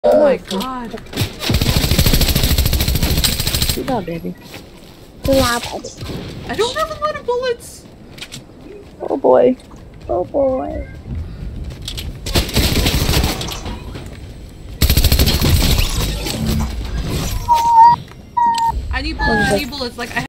Oh my god. Good job, baby. Yeah, baby. I don't have a lot of bullets. Oh boy. Oh boy. I need bullets. I need bullets. Like I